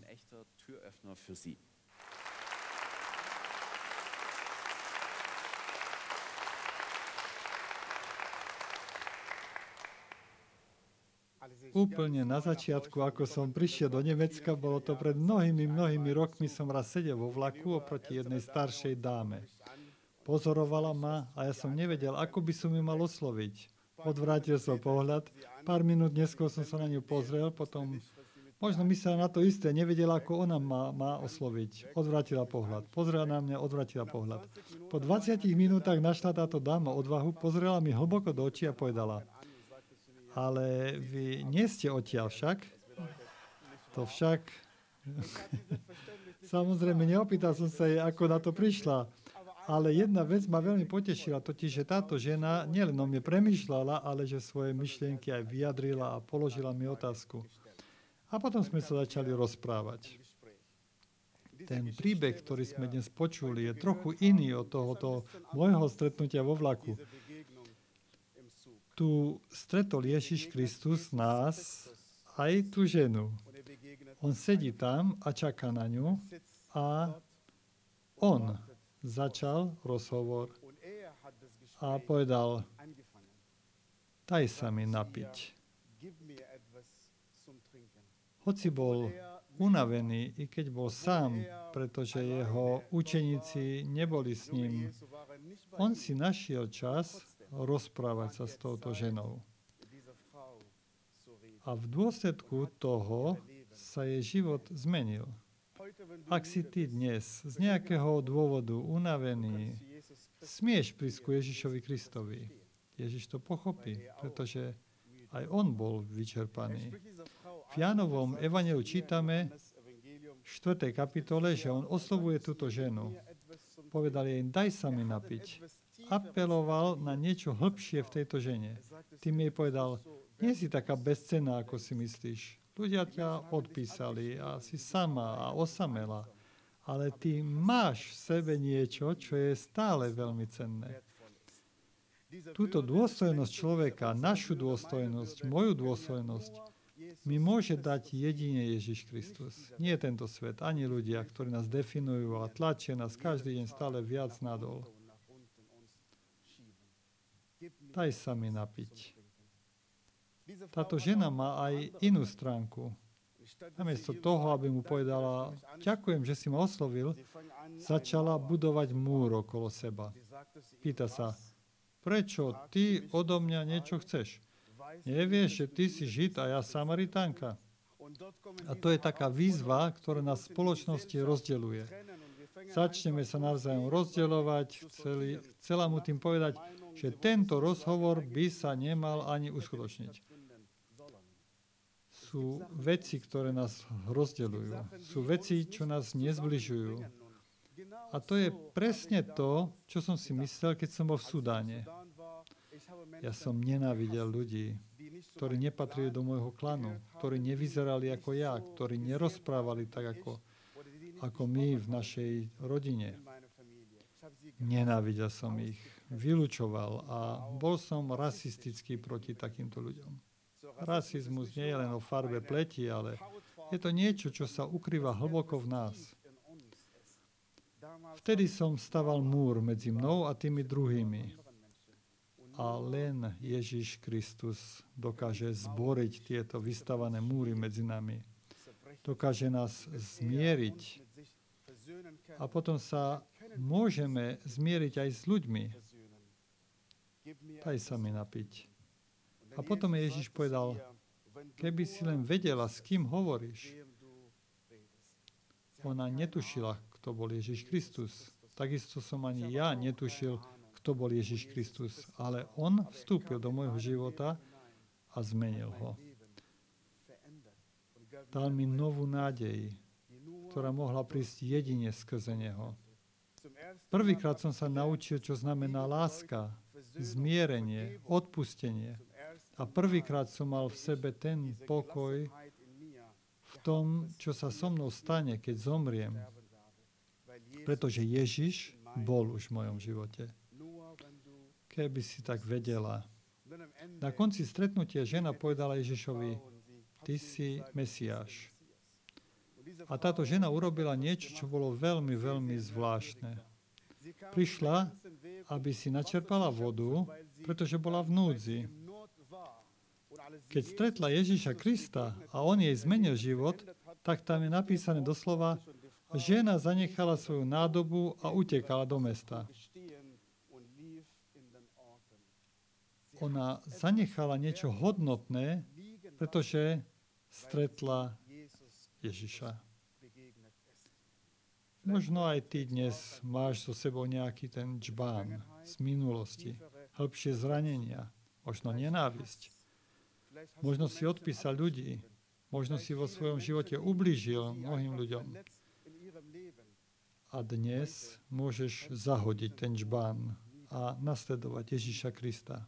Speaker 1: Úplne na začiatku, ako som prišiel do Nemecka, bolo to pred mnohými, mnohými rokmi, som raz sedel vo vlaku oproti jednej staršej dáme. Pozorovala ma a ja som nevedel, ako by som ju mal osloviť. Odvrátil som pohľad, pár minút neskôr som sa na ňu pozrel, potom možno myslela na to isté, nevedela, ako ona má, má osloviť. Odvrátila pohľad, pozrela na mňa, odvrátila pohľad. Po dvadsiatich minútach našla táto dáma odvahu, pozrela mi hlboko do očí a povedala: ale vy nie ste odtiaľ však? To však... Samozrejme, neopýtal som sa jej, ako na to prišla. Ale jedna vec ma veľmi potešila, totiž, že táto žena nielen o mne premýšľala, ale že svoje myšlienky aj vyjadrila a položila mi otázku. A potom sme sa začali rozprávať. Ten príbeh, ktorý sme dnes počuli, je trochu iný od tohoto môjho stretnutia vo vlaku. Tu stretol Ježiš Kristus nás, aj tú ženu. On sedí tam a čaká na ňu a on začal rozhovor a povedal: daj sa mi napiť. Hoci bol unavený, i keď bol sám, pretože jeho učeníci neboli s ním, on si našiel čas rozprávať sa s touto ženou. A v dôsledku toho sa jej život zmenil. Ak si ty dnes z nejakého dôvodu unavený, smieš prísť ku Ježišovi Kristovi. Ježiš to pochopí, pretože aj on bol vyčerpaný. V Jánovom evanjeliu čítame v štvrtej kapitole, že on oslovuje túto ženu. Povedal jej: daj sa mi napiť. Apeloval na niečo hlbšie v tejto žene. Tým jej povedal: nie si taká bezcenná, ako si myslíš. Ľudia ťa odpísali a si sama a osamela. Ale ty máš v sebe niečo, čo je stále veľmi cenné. Túto dôstojnosť človeka, našu dôstojnosť, moju dôstojnosť, mi môže dať jedine Ježiš Kristus. Nie tento svet, ani ľudia, ktorí nás definujú a tlačia nás každý deň stále viac nadol. Daj sa mi napiť. Táto žena má aj inú stránku. Namiesto toho, aby mu povedala: ďakujem, že si ma oslovil, začala budovať múr okolo seba. Pýta sa: prečo ty odo mňa niečo chceš? Nevieš, že ty si Žid a ja Samaritánka? A to je taká výzva, ktorá nás v spoločnosti rozdeľuje. Začneme sa navzájom rozdeľovať, chceli, chcela mu tým povedať, že tento rozhovor by sa nemal ani uskutočniť. Sú veci, ktoré nás rozdeľujú. Sú veci, čo nás nezbližujú. A to je presne to, čo som si myslel, keď som bol v Sudáne. Ja som nenávidel ľudí, ktorí nepatrili do môjho klanu, ktorí nevyzerali ako ja, ktorí nerozprávali tak ako, ako my v našej rodine. Nenávidel som ich, vylučoval a bol som rasistický proti takýmto ľuďom. Rasizmus nie je len o farbe pleti, ale je to niečo, čo sa ukrýva hlboko v nás. Vtedy som staval múr medzi mnou a tými druhými. A len Ježiš Kristus dokáže zboriť tieto vystavané múry medzi nami. Dokáže nás zmieriť. A potom sa môžeme zmieriť aj s ľuďmi. Daj sa mi napiť. A potom Ježiš povedal, keby si len vedela, s kým hovoríš. Ona netušila, kto bol Ježiš Kristus. Takisto som ani ja netušil, kto bol Ježiš Kristus. Ale on vstúpil do môjho života a zmenil ho. Dal mi novú nádej, ktorá mohla prísť jedine skrze neho. Prvýkrát som sa naučil, čo znamená láska, zmierenie, odpustenie. A prvýkrát som mal v sebe ten pokoj v tom, čo sa so mnou stane, keď zomriem. Pretože Ježiš bol už v mojom živote. Keby si tak vedela. Na konci stretnutia žena povedala Ježišovi, ty si Mesiáš. A táto žena urobila niečo, čo bolo veľmi, veľmi zvláštne. Prišla, aby si načerpala vodu, pretože bola v núdzi. Keď stretla Ježiša Krista a on jej zmenil život, tak tam je napísané doslova, žena zanechala svoju nádobu a utekala do mesta. Ona zanechala niečo hodnotné, pretože stretla Ježiša. Možno aj ty dnes máš so sebou nejaký ten džbán z minulosti, hĺbšie zranenia, možno nenávisť. Možno si odpísal ľudí, možno si vo svojom živote ublížil mnohým ľuďom. A dnes môžeš zahodiť ten džbán a nasledovať Ježiša Krista.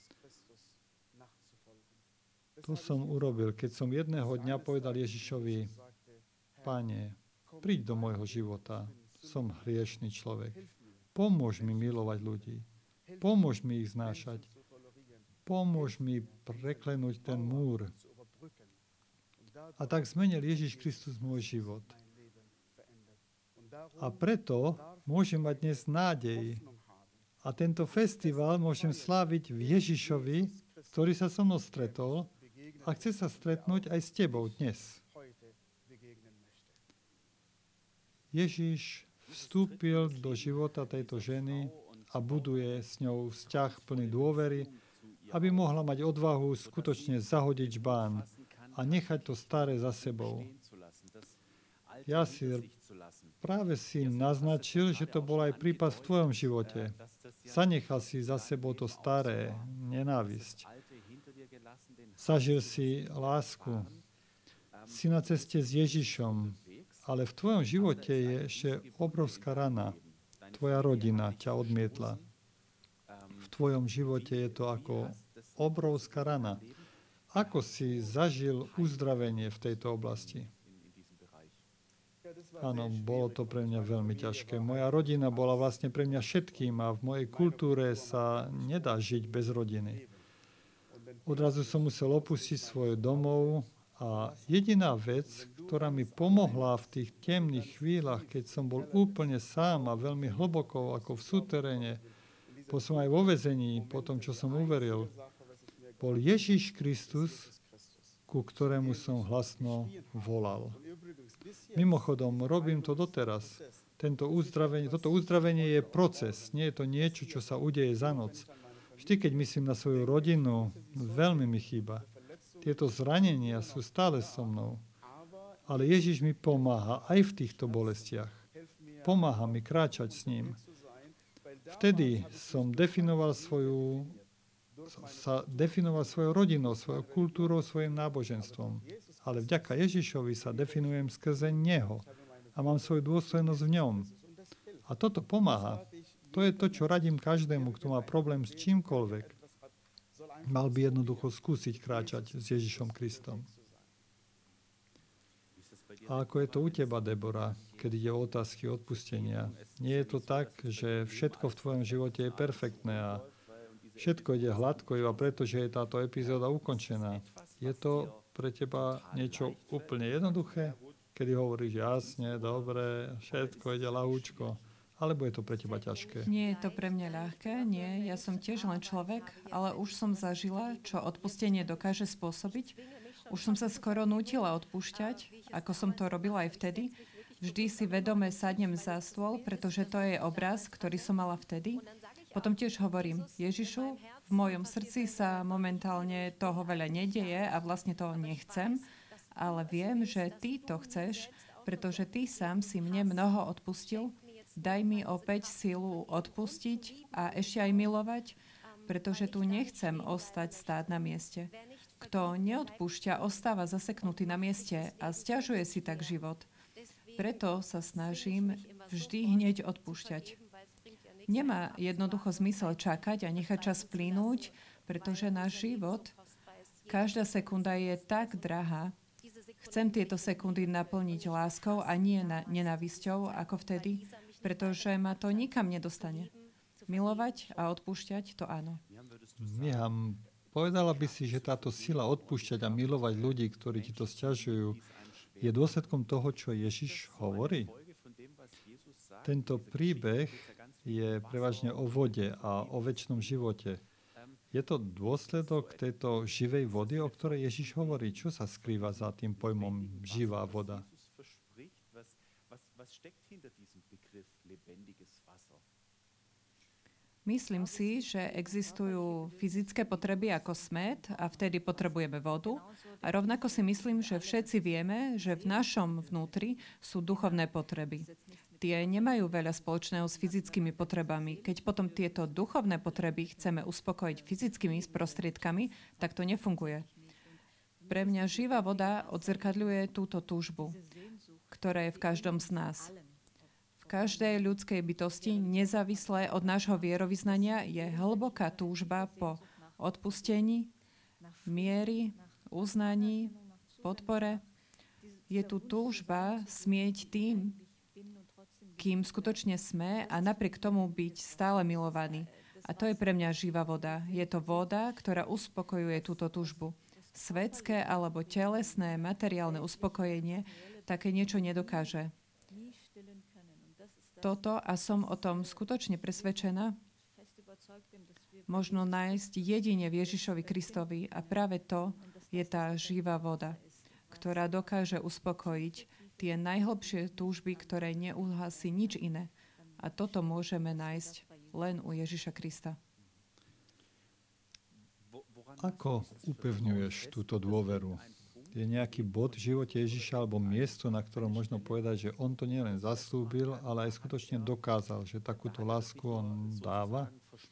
Speaker 1: To som urobil, keď som jedného dňa povedal Ježišovi, Pane, príď do môjho života, som hriešný človek. Pomôž mi milovať ľudí. Pomôž mi ich znášať. Pomôž mi preklenúť ten múr. A tak zmenil Ježiš Kristus môj život. A preto môžem mať dnes nádej. A tento festival môžem sláviť v Ježišovi, ktorý sa so mnou stretol a chce sa stretnúť aj s tebou dnes. Ježiš vstúpil do života tejto ženy a buduje s ňou vzťah plný dôvery, aby mohla mať odvahu skutočne zahodiť žbán a nechať to staré za sebou. Ja si práve si naznačil, že to bol aj prípad v tvojom živote. Zanechal si za sebou to staré, nenávisť. Zažil si lásku. Si na ceste s Ježišom, ale v tvojom živote je ešte obrovská rana. Tvoja rodina ťa odmietla. V tvojom živote je to ako obrovská rana. Ako si zažil uzdravenie v tejto oblasti? Áno, bolo to pre mňa veľmi ťažké. Moja rodina bola vlastne pre mňa všetkým a v mojej kultúre sa nedá žiť bez rodiny. Odrazu som musel opustiť svoj domov a jediná vec, ktorá mi pomohla v tých temných chvíľach, keď som bol úplne sám a veľmi hlboko, ako v súteréne, bol som aj vo väzení, po tom, čo som uveril, bol Ježiš Kristus, ku ktorému som hlasno volal. Mimochodom, robím to doteraz. Tento uzdravenie, toto uzdravenie je proces, nie je to niečo, čo sa udeje za noc. Vždy, keď myslím na svoju rodinu, veľmi mi chýba. Tieto zranenia sú stále so mnou. Ale Ježiš mi pomáha aj v týchto bolestiach. Pomáha mi kráčať s ním. Vtedy som definoval svoju, sa definoval svojou rodinou, svojou kultúrou, svojim náboženstvom. Ale vďaka Ježišovi sa definujem skrze Neho a mám svoju dôstojnosť v ňom. A toto pomáha. To je to, čo radím každému, kto má problém s čímkoľvek. Mal by jednoducho skúsiť kráčať s Ježišom Kristom. A ako je to u teba, Debora, keď ide o otázky odpustenia? Nie je to tak, že všetko v tvojom živote je perfektné a všetko ide hladko iba preto, že je táto epizóda ukončená. Je to pre teba niečo úplne jednoduché, kedy hovoríš jasne, dobre, všetko ide ľahúčko, alebo je to pre teba ťažké?
Speaker 2: Nie je to pre mňa ľahké, nie. Ja som tiež len človek, ale už som zažila, čo odpustenie dokáže spôsobiť. Už som sa skoro nútila odpúšťať, ako som to robila aj vtedy. Vždy si vedome sadnem za stôl, pretože to je obraz, ktorý som mala vtedy. Potom tiež hovorím, Ježišu, v mojom srdci sa momentálne toho veľa nedeje a vlastne toho nechcem, ale viem, že ty to chceš, pretože ty sám si mne mnoho odpustil. Daj mi opäť silu odpustiť a ešte aj milovať, pretože tu nechcem ostať stáť na mieste. Kto neodpúšťa, ostáva zaseknutý na mieste a sťažuje si tak život. Preto sa snažím vždy hneď odpúšťať. Nemá jednoducho zmysel čakať a nechať čas plynúť, pretože náš život, každá sekunda je tak drahá. Chcem tieto sekundy naplniť láskou a nie na nenávisťou, ako vtedy, pretože ma to nikam nedostane. Milovať a odpúšťať, to áno.
Speaker 1: Miham, povedala by si, že táto sila odpúšťať a milovať ľudí, ktorí ti to sťažujú, je dôsledkom toho, čo Ježiš hovorí? Tento príbeh je prevažne o vode a o večnom živote. Je to dôsledok tejto živej vody, o ktorej Ježiš hovorí? Čo sa skrýva za tým pojmom živá voda?
Speaker 2: Myslím si, že existujú fyzické potreby ako smäd a vtedy potrebujeme vodu. A rovnako si myslím, že všetci vieme, že v našom vnútri sú duchovné potreby. Tie nemajú veľa spoločného s fyzickými potrebami. Keď potom tieto duchovné potreby chceme uspokojiť fyzickými prostriedkami, tak to nefunguje. Pre mňa živá voda odzrkadľuje túto túžbu, ktorá je v každom z nás. V každej ľudskej bytosti, nezávisle od nášho vierovyznania, je hlboká túžba po odpustení, miery, uznaní, podpore. Je tu túžba smieť tým, kým skutočne sme a napriek tomu byť stále milovaní. A to je pre mňa živá voda. Je to voda, ktorá uspokojuje túto túžbu. Svetské alebo telesné, materiálne uspokojenie také niečo nedokáže. Toto, a som o tom skutočne presvedčená, možno nájsť jedine v Ježišovi Kristovi a práve to je tá živá voda, ktorá dokáže uspokojiť tie najhlbšie túžby, ktoré neuhasí nič iné. A toto môžeme nájsť len u Ježiša Krista.
Speaker 1: Ako upevňuješ túto dôveru? Je nejaký bod v živote Ježiša alebo miesto, na ktorom možno povedať, že on to nielen zaslúbil, ale aj skutočne dokázal, že takúto lásku on dáva?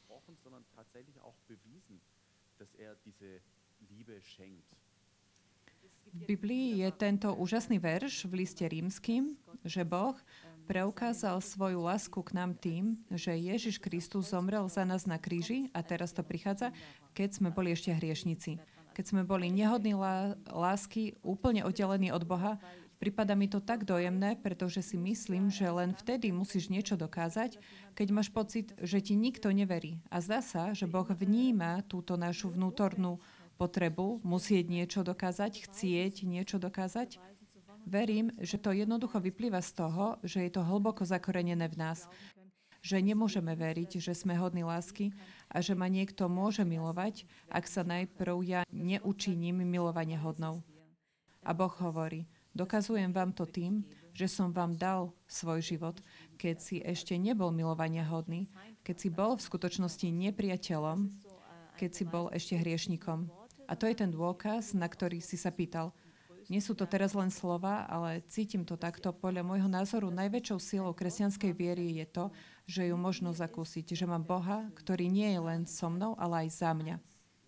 Speaker 2: V Biblii je tento úžasný verš v liste Rímskym, že Boh preukázal svoju lásku k nám tým, že Ježiš Kristus zomrel za nás na kríži, a teraz to prichádza, keď sme boli ešte hriešnici. Keď sme boli nehodní lásky, úplne oddelení od Boha, prípada mi to tak dojemné, pretože si myslím, že len vtedy musíš niečo dokázať, keď máš pocit, že ti nikto neverí. A zdá sa, že Boh vníma túto našu vnútornú potrebu musieť niečo dokázať, chcieť niečo dokázať. Verím, že to jednoducho vyplýva z toho, že je to hlboko zakorenené v nás. Že nemôžeme veriť, že sme hodní lásky a že ma niekto môže milovať, ak sa najprv ja neučiním milovania hodnou. A Boh hovorí, dokazujem vám to tým, že som vám dal svoj život, keď si ešte nebol milovania hodný, keď si bol v skutočnosti nepriateľom, keď si bol ešte hriešnikom. A to je ten dôkaz, na ktorý si sa pýtal. Nie sú to teraz len slova, ale cítim to takto. Podľa môjho názoru najväčšou silou kresťanskej viery je to, že ju možno zakúsiť, že mám Boha, ktorý nie je len so mnou, ale aj za mňa.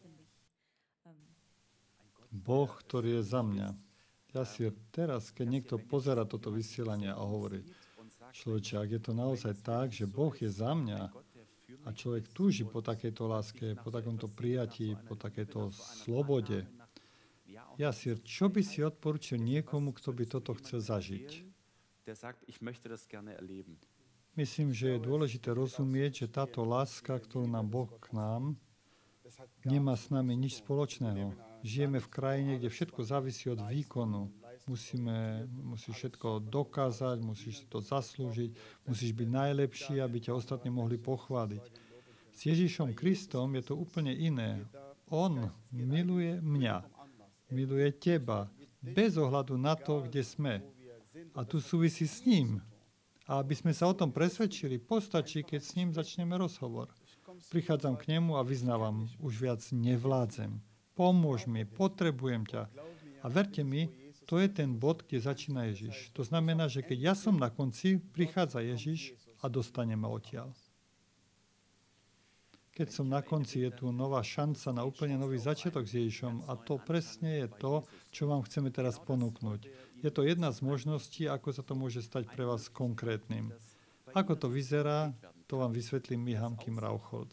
Speaker 1: Boh, ktorý je za mňa. Ja si teraz, keď niekto pozerá toto vysielanie a hovorí, človeče, ak je to naozaj tak, že Boh je za mňa a A človek túži po takejto láske, po takomto prijatí, po takejto slobode. Jasir, čo by si odporučil niekomu, kto by toto chcel zažiť? Myslím, že je dôležité rozumieť, že táto láska, ktorú nám Boh k nám, nemá s nami nič spoločného. Žijeme v krajine, kde všetko závisí od výkonu. Musíme, musíš všetko dokázať, musíš si to zaslúžiť, musíš byť najlepší, aby ťa ostatní mohli pochváliť. S Ježišom Kristom je to úplne iné. On miluje mňa, miluje teba, bez ohľadu na to, kde sme. A tu súvisí s ním. A aby sme sa o tom presvedčili, postačí, keď s ním začneme rozhovor. Prichádzam k nemu a vyznávam, už viac nevládzem. Pomôž mi, potrebujem ťa. A verte mi, to je ten bod, kde začína Ježiš. To znamená, že keď ja som na konci, prichádza Ježiš a dostane ma odtiaľ. Keď som na konci, je tu nová šanca na úplne nový začiatok s Ježišom a to presne je to, čo vám chceme teraz ponúknuť. Je to jedna z možností, ako sa to môže stať pre vás konkrétnym. Ako to vyzerá, to vám vysvetlí Miham Kim Raucholz.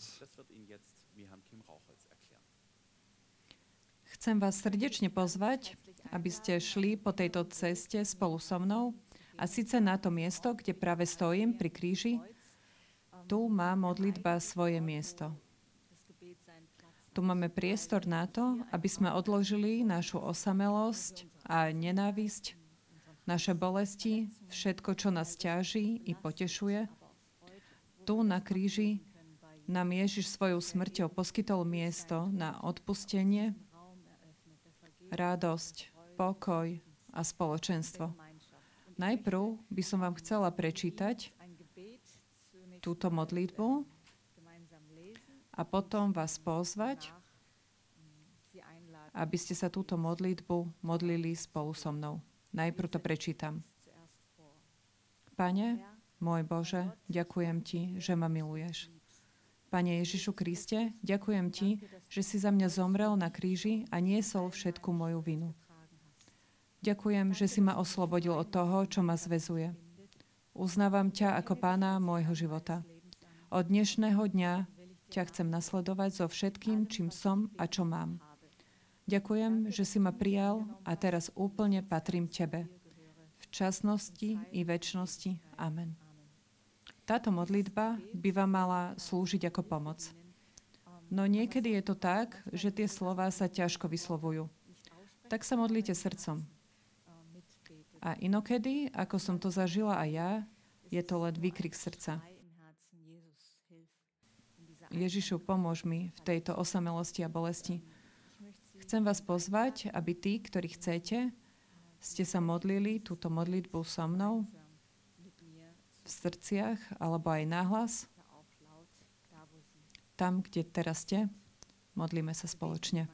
Speaker 2: Chcem vás srdečne pozvať, aby ste šli po tejto ceste spolu so mnou a síce na to miesto, kde práve stojím pri kríži, tu má modlitba svoje miesto. Tu máme priestor na to, aby sme odložili našu osamelosť a nenávisť, naše bolesti, všetko, čo nás ťaží i potešuje. Tu na kríži nám Ježiš svojou smrťou poskytol miesto na odpustenie, radosť, pokoj a spoločenstvo. Najprv by som vám chcela prečítať túto modlitbu a potom vás pozvať, aby ste sa túto modlitbu modlili spolu so mnou. Najprv to prečítam. Pane, môj Bože, ďakujem Ti, že ma miluješ. Pane Ježišu Kriste, ďakujem Ti, že si za mňa zomrel na kríži a niesol všetku moju vinu. Ďakujem, že si ma oslobodil od toho, čo ma zväzuje. Uznávam ťa ako Pána môjho života. Od dnešného dňa ťa chcem nasledovať so všetkým, čím som a čo mám. Ďakujem, že si ma prijal a teraz úplne patrím Tebe. V časnosti i večnosti. Amen. Táto modlitba by vám mala slúžiť ako pomoc. No niekedy je to tak, že tie slová sa ťažko vyslovujú. Tak sa modlite srdcom. A inokedy, ako som to zažila aj ja, je to len výkrik srdca. Ježišu, pomôž mi v tejto osamelosti a bolesti. Chcem vás pozvať, aby tí, ktorí chcete, ste sa modlili túto modlitbu so mnou v srdciach alebo aj nahlas. Tam, kde teraz ste, modlíme sa spoločne.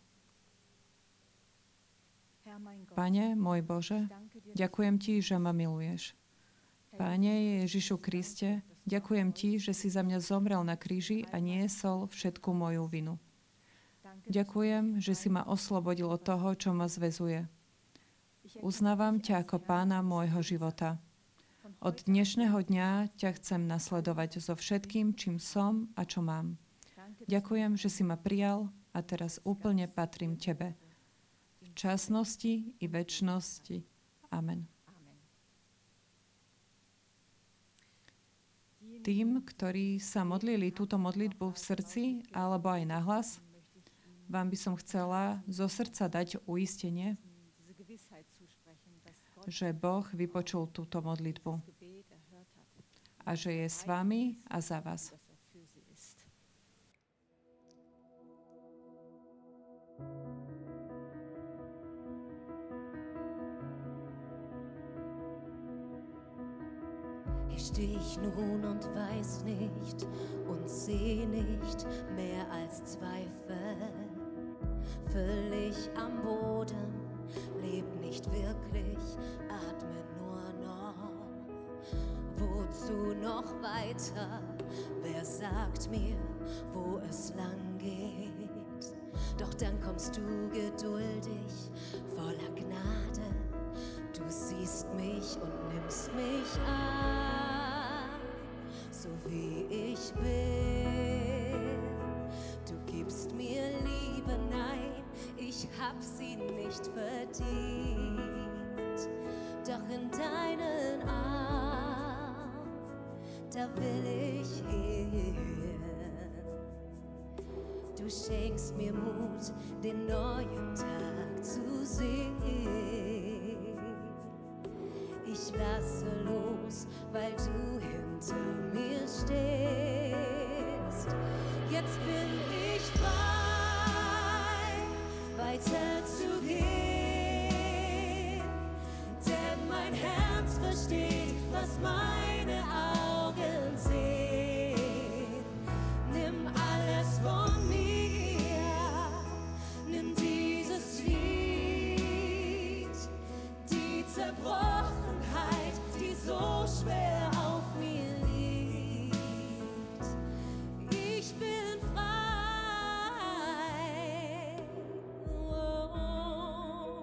Speaker 2: Pane, môj Bože, ďakujem Ti, že ma miluješ. Pane Ježišu Kriste, ďakujem Ti, že si za mňa zomrel na kríži a niesol všetku moju vinu. Ďakujem, že si ma oslobodil od toho, čo ma zväzuje. Uznávam ťa ako Pána môjho života. Od dnešného dňa ťa chcem nasledovať so všetkým, čím som a čo mám. Ďakujem, že si ma prijal a teraz úplne patrím Tebe. V časnosti i večnosti. Amen. Tým, ktorí sa modlili túto modlitbu v srdci alebo aj nahlas, vám by som chcela zo srdca dať uistenie, že Boh vypočul túto modlitbu a že je s vami a za vás.
Speaker 3: Hier steh ich nun und weiß nicht und seh nicht mehr als Zweifel. Völlig am Boden, leb nicht wirklich, atme nur noch. Wozu noch weiter? Wer sagt mir, wo es lang geht? Doch dann kommst du geduldig, voller Gnade. Du siehst mich und nimmst mich an, so wie ich bin. verdient. Doch in deinen Arm, da will ich hin. Du schenkst mir Mut, den neuen Tag zu sehen. Ich lasse los, weil du hinter mir stehst. Jetzt bin ich frei, weiter zu gehen. Denn mein Herz versteht, was meine Augen sehen. Nimm alles von mir, nimm dieses Lied, die Zerbrochenheit, die so schwer auf mir liegt. Ich bin frei. Oh.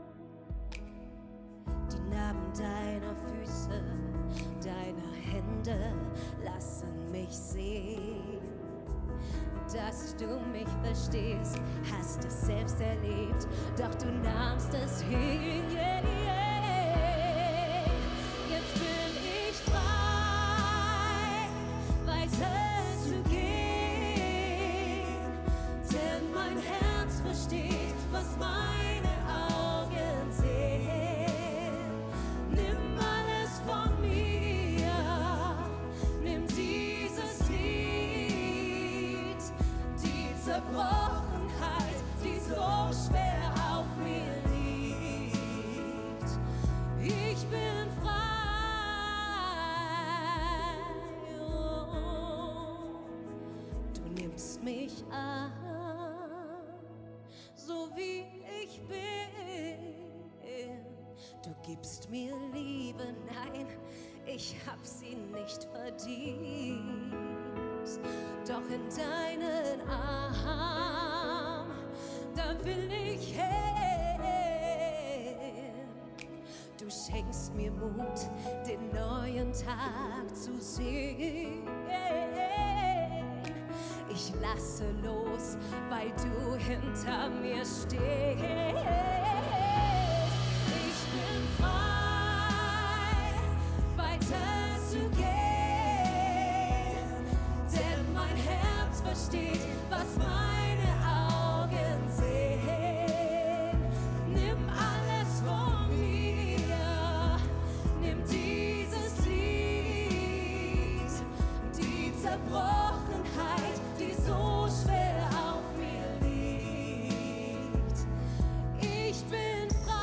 Speaker 3: Die Narben deiner Füße, deiner Hände lassen mich sehen, dass du mich verstehst, hast es selbst erlebt, doch du nahmst es hin. Yeah, yeah. Jetzt bin ich frei, weiter zu gehen, denn mein Herz versteht, was meine Augen sehen. Nimm alles von mir, nimm dieses Lied, die Zerbrochenheit, die so schwer auf mir liegt. Ich bin frei. Oh. Du nimmst mich an, so wie ich bin. Du gibst mir Liebe, nein, ich hab sie nicht verdient. Doch in deinen Arm, da will ich hin. Du schenkst mir Mut, den neuen Tag zu sehen. Ich lasse los, weil du hinter mir stehst. Ich bin frei, weiter zu gehen, denn mein Herz versteht, was meine Augen sehen. Nimm alles von mir, nimm dieses Lied, die Zerbrochenheit, die so schwer auf mir liegt. Ich bin frei.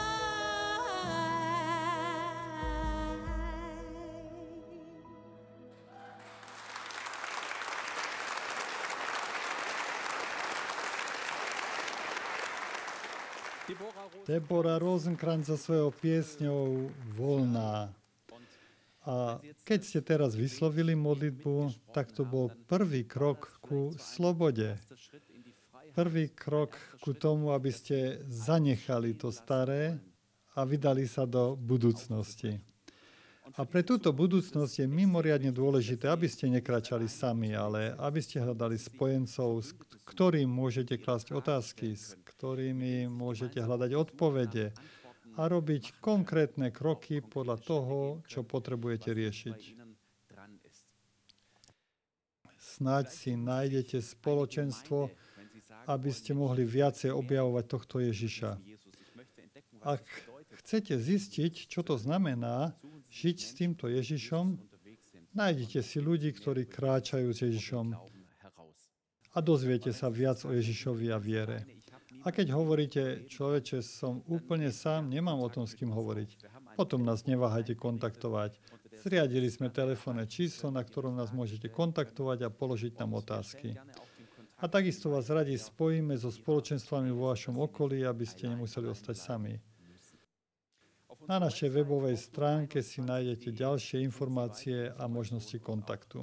Speaker 1: Debora Rosenkrantz so svojou piesňou Voľná. A keď ste teraz vyslovili modlitbu, tak to bol prvý krok ku slobode. Prvý krok ku tomu, aby ste zanechali to staré a vydali sa do budúcnosti. A pre túto budúcnosť je mimoriadne dôležité, aby ste nekračali sami, ale aby ste hľadali spojencov, s ktorým môžete klásť otázky, s ktorými môžete hľadať odpovede a robiť konkrétne kroky podľa toho, čo potrebujete riešiť. Snáď si nájdete spoločenstvo, aby ste mohli viacej objavovať tohto Ježiša. Ak chcete zistiť, čo to znamená žiť s týmto Ježišom, nájdete si ľudí, ktorí kráčajú s Ježišom a dozviete sa viac o Ježišovi a viere. A keď hovoríte, človeče, som úplne sám, nemám o tom s kým hovoriť, potom nás neváhajte kontaktovať. Zriadili sme telefónne číslo, na ktorom nás môžete kontaktovať a položiť nám otázky. A takisto vás radi spojíme so spoločenstvami vo vašom okolí, aby ste nemuseli ostať sami. Na našej webovej stránke si nájdete ďalšie informácie a možnosti kontaktu.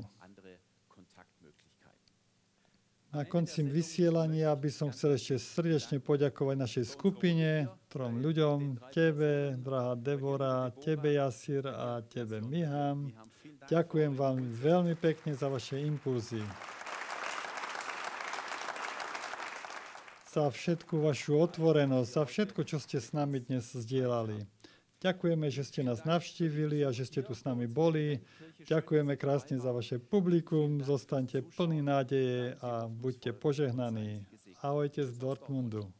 Speaker 1: Na konci vysielania by som chcel ešte srdečne poďakovať našej skupine, trom ľuďom, tebe, drahá Debora, tebe, Jasir, a tebe, Miham. Ďakujem vám veľmi pekne za vaše impulzy. za všetku vašu otvorenosť, za všetko, čo ste s nami dnes zdieľali. Ďakujeme, že ste nás navštívili a že ste tu s nami boli. Ďakujeme krásne za vaše publikum. Zostaňte plní nádeje a buďte požehnaní. Ahojte z Dortmundu.